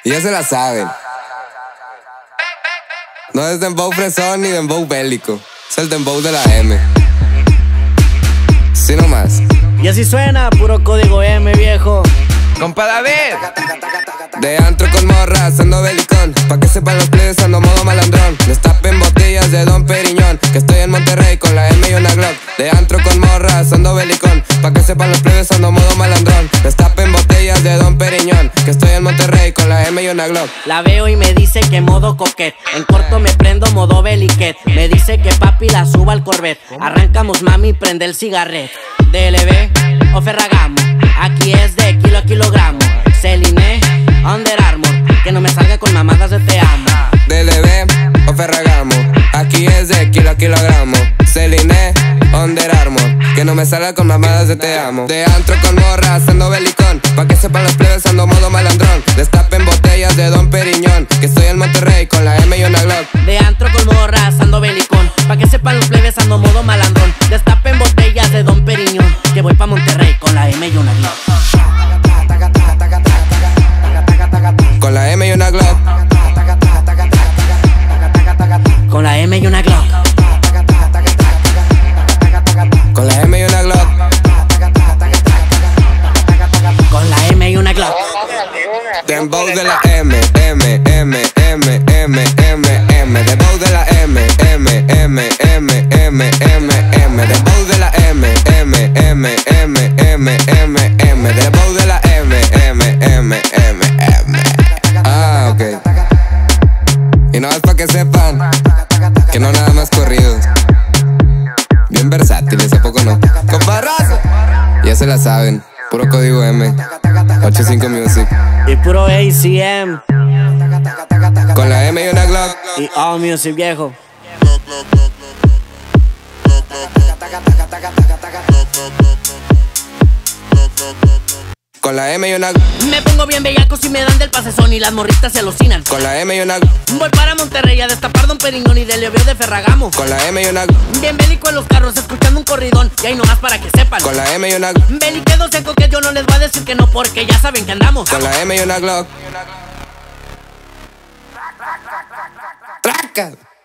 Y ya se la saben. No es dembow fresón ni dembow bélico. Es el dembow de la M. Sí nomás. Y así suena, puro código M, viejo. Compa David. De antro con morras, ando belicón. Pa' que sepan los plebes, ando modo malandrón. Destapen botellas de Don Periñón, que estoy en Monterrey con la M y una Glock. De antro con morras, ando belicón. Pa' que sepan los plebes, ando modo malandrón. Destapen botellas de Don Periñón, que estoy en Monterrey con la M y una Glock. La veo y me dice que modo coquet. En corto me prendo modo beliquet. Me dice que papi la suba al Corvette. Arrancamos mami, prende el cigarret. DLB o Ferragamo, aquí es de kilo a kilogramo. Celine, Under Armour, que no me salga con mamadas de te amo. DLB o Ferragamo, aquí es de kilo a kilogramo. Celine, Under Armour, que no me salga con mamadas de te amo. De antro con morras, ando belicón. Pa' que sepan los plebes, ando modo malandrón. Destapen botellas de Don Periñón, que estoy en Monterrey con la M y una Glock. De antro con morras, ando belicón. Pa' que sepan los plebes, ando modo malandrón. Destapen botellas de Don Periñón, que voy pa' Monterrey con la M y una Glock. Con la M y una Glock. Con la M y una Glock. Con la M y una Glock. Con la M y una Glock. Dembow de la M, M, M, M, M, M, M. Dembow de la M, M, M, M, M, M, M. Dembow de la M, M, M, M, M, M, M. Dembow de la M, M, M, M, M. Ah, ok. Y no es pa' que sepan que no nada más corridos. Bien versátiles, ¿a poco no? ¡Comparrazo! Ya se la saben, puro código M, 85 Music. Y puro ACM. Con la M y una Glock. Y All Music, viejo. Con la M y una. Me pongo bien bellaco si me dan del pasezón y las morritas se alucinan. Con la M y una. Voy para Monterrey a destapar Don Periñón y de Leoveo de Ferragamo. Con la M y una. Bien bélico en los carros escuchando un corridón. Y ahí nomás para que sepan. Con la M y una. Beliquedo seco que yo no les voy a decir que no porque ya saben que andamos. Con la M y una Glock. ¡Traca!